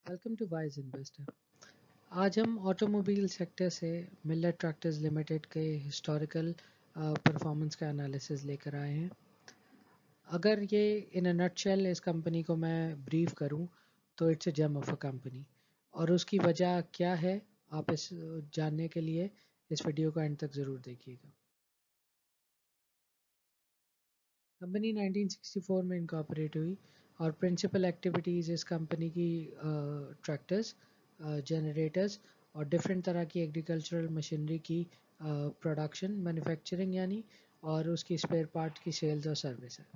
Welcome to wise investor. आज हम automobile sector से मिलर ट्रैक्टर्स लिमिटेड के हिस्टोरिकल परफॉर्मेंस का एनालिसिस लेकर आए हैं। अगर ये इन अ नटशेल इस कंपनी को मैं ब्रीफ करूं तो it's a gem of a company, और उसकी वजह क्या है आप इस जानने के लिए इस वीडियो को एंड तक ज़रूर देखिएगा। कंपनी 1964 में इनकॉर्पोरेट हुई और प्रिंसिपल एक्टिविटीज़ इस कंपनी की ट्रैक्टर्स, जनरेटर्स और डिफरेंट तरह की एग्रीकल्चरल मशीनरी की प्रोडक्शन, मैन्युफैक्चरिंग यानी, और उसकी स्पेयर पार्ट की सेल्स और सर्विस है।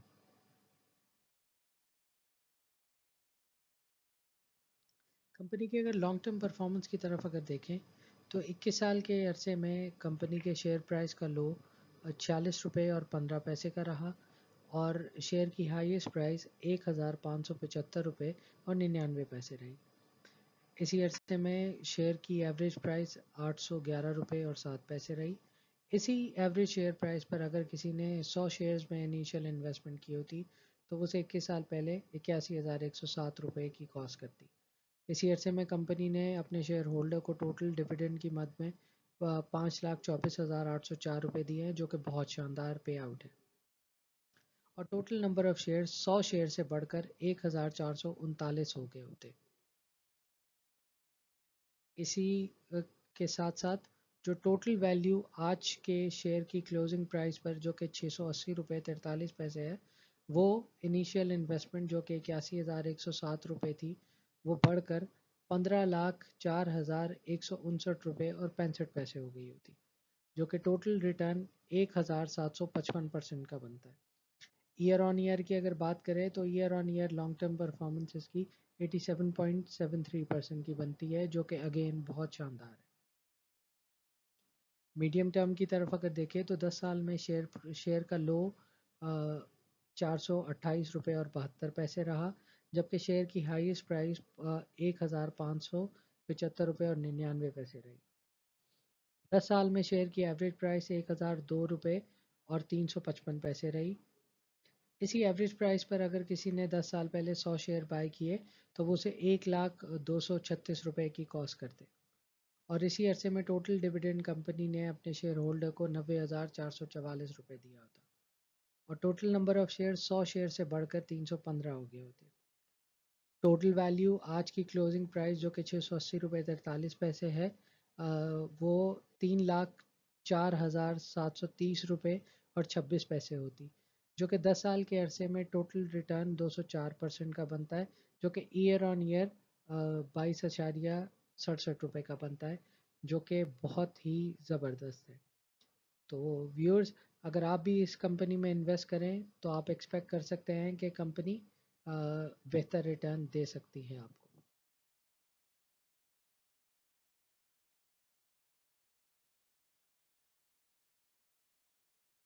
कंपनी की अगर लॉन्ग टर्म परफॉर्मेंस की तरफ अगर देखें तो 21 साल के अरसे में कंपनी के शेयर प्राइस का लो 46 रुपये और 15 पैसे का रहा, और शेयर की हाईएस्ट प्राइस 1,575 रुपये और 99 पैसे रही। इसी अरसे में शेयर की एवरेज प्राइस 811 रुपये और 7 पैसे रही। इसी एवरेज शेयर प्राइस पर अगर किसी ने 100 शेयर्स में इनिशियल इन्वेस्टमेंट की होती तो उसे 21 साल पहले 81,107 रुपये की कॉस्ट करती। इसी अरसे में कंपनी ने अपने शेयर होल्डर को टोटल डिविडेंड की मद में 5,24,804 रुपये दिए हैं, जो कि बहुत शानदार पे आउट है। और total number of share 100 share से बढ़कर 1,439 हो गए होते। इसी के साथ साथ जो टोटल वैल्यू आज के शेयर की क्लोजिंग प्राइस पर जो कि 680 रुपये 43 पैसे है, वो इनिशियल इन्वेस्टमेंट जो कि 81,107 रुपये थी, वो बढ़कर 15,04,159 रुपये और 65 पैसे हो गई होती, जो कि टोटल रिटर्न 1,755% का बनता है। ईयर ऑन ईयर की अगर बात करें तो year on year long term performance इसकी 87.73% की बनती है, जो कि अगेन बहुत शानदार है। मीडियम टर्म की तरफ अगर देखें तो 10 साल में शेयर का लो 428 रुपये और 72 पैसे रहा, जबकि शेयर की हाईएस्ट प्राइस 1,575 रुपये और 99 पैसे रही। 10 साल में शेयर की एवरेज प्राइस 1,002 रुपये और 355 पैसे रही। इसी एवरेज प्राइस पर अगर किसी ने 10 साल पहले 100 शेयर बाय किए तो वो उसे 1,02,36 रुपये की कॉस्ट करते, और इसी अरसे में टोटल डिविडेंड कंपनी ने अपने शेयर होल्डर को 90,444 रुपये दिया होता, और total number of share 100 share से बढ़कर 315 हो गए होते। टोटल वैल्यू आज की क्लोजिंग प्राइस जो कि 680 रुपये 43 पैसे है, वो 3,04,730 रुपये और 26 पैसे होती, जो कि 10 साल के अरसे में टोटल रिटर्न 204% का बनता है, जो कि ईयर ऑन ईयर 22,67 रुपये का बनता है, जो कि बहुत ही ज़बरदस्त है। तो व्यूअर्स, अगर आप भी इस कंपनी में इन्वेस्ट करें तो आप एक्सपेक्ट कर सकते हैं कि कंपनी बेहतर रिटर्न दे सकती है आपको।